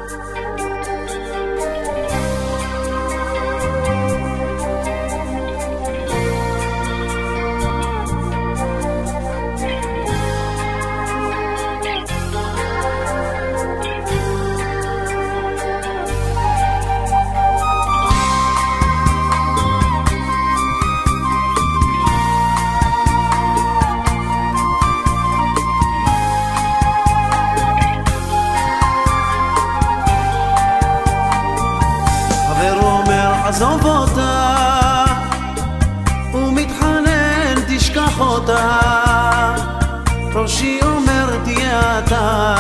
עזוב אותה, הוא מתחנן תשכח אותה, ראשי אומר תהיה אתה,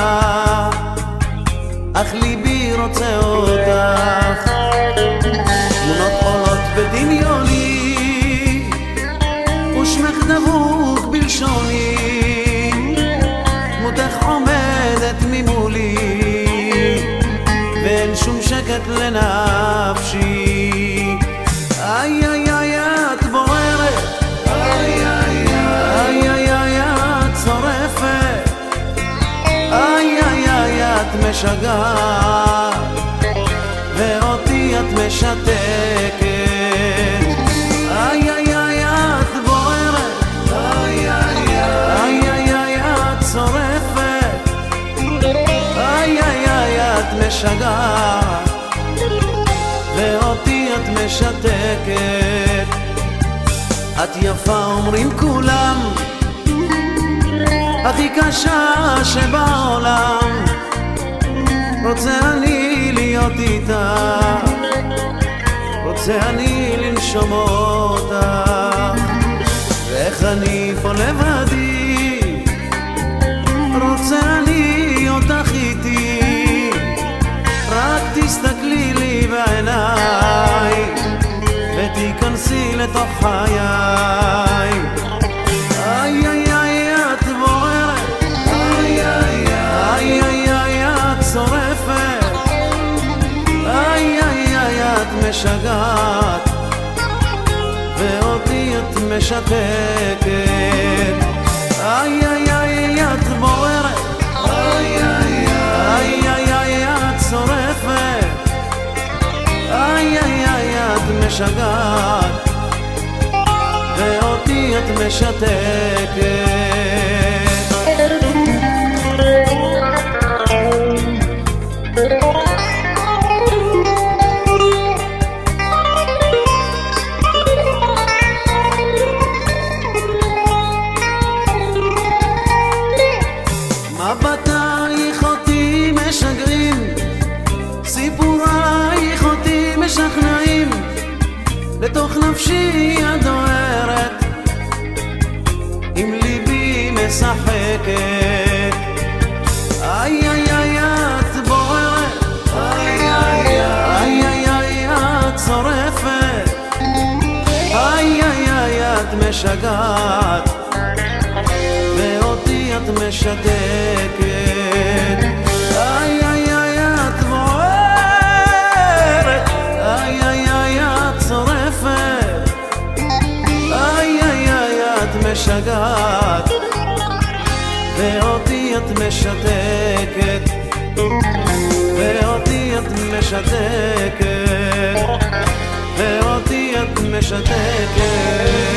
אך ליבי רוצה אותך. תמונות עולות בדמיוני ושמך דבוק בלשוני, דמותך עומדת ממולי ואין שום שקט לנפשי. איי איי איי את בוערת, איי איי איי איי איי את שורפת, איי איי איי את משגעת ואותי את משתקת. איי איי איי את בוערת, איי איי איי איי איי את שורפת, איי איי איי את משגעת ואותי את משתקת. את יפה אומרים כולם, הכי קשה שבעולם, רוצה אני להיות איתה, רוצה אני לנשום אותה, ואיך אני פה לבדי, רוצה אני אותך איתי, רק תסתכלי לי בעיניי ותיכנסי לתוך חיי. איי איי איי את בוערת, איי איי איי איי איי את שורפת, איי איי איי את משגעת ואותי את משתקת. איי איי איי את בוערת, איי איי איי איי איי את שורפת, איי איי איי את משגעת ואותי את משתקת. מבטייך אותי משגרים, סיפורייך אותי משכנעים, לתוך נפשי הדוהרת, עם ליבי משחקת. איי איי איי את בוערת, איי איי איי איי איי את שורפת, איי איי איי את משגעת ואותי את משתקת. איי איי איי את בוערת, איי איי איי את שורפת, איי איי איי את משגעת ואותי את משתקת, ואותי את משתקת, ואותי את משתקת.